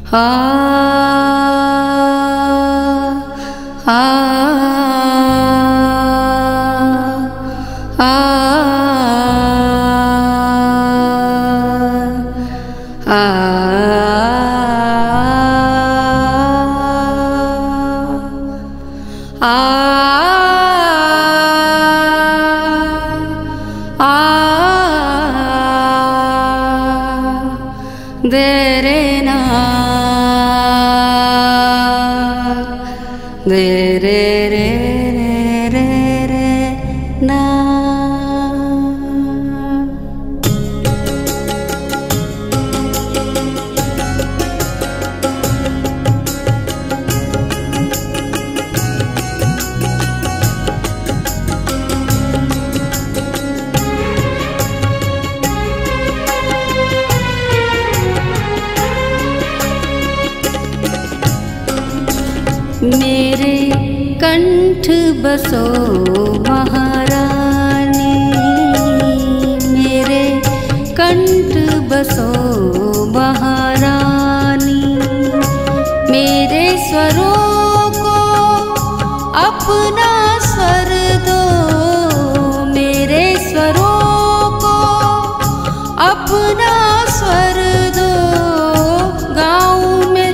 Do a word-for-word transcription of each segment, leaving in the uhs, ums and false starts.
आ आ आ आ दे रे ना दे रे रे रे रे रे ना। मेरे कंठ बसो महारानी, मेरे कंठ बसो महारानी, मेरे स्वरों को अपना स्वर दो, मेरे स्वरों को अपना स्वर दो, गाऊं मैं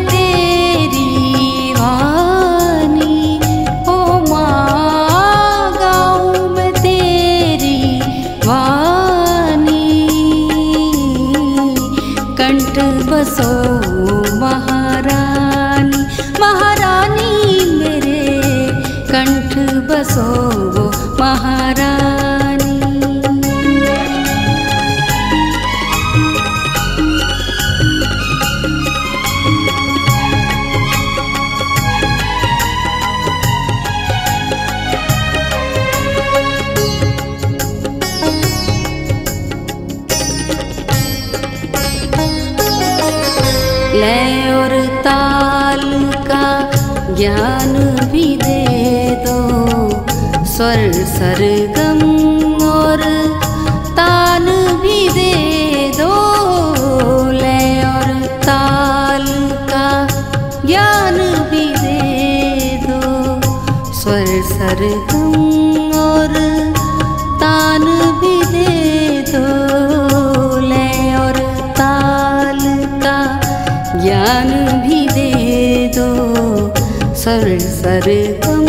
बसो महारानी, महारानी मेरे कंठ बसो महारानी। लय और ताल का ज्ञान भी दे दो, स्वर सरगम और तान भी दे दो, लय और ताल का ज्ञान भी दे दो, स्वर सरगम और तान भी दे दो, लय और ताल का ज्ञान भी दे दो, स्वर सरगम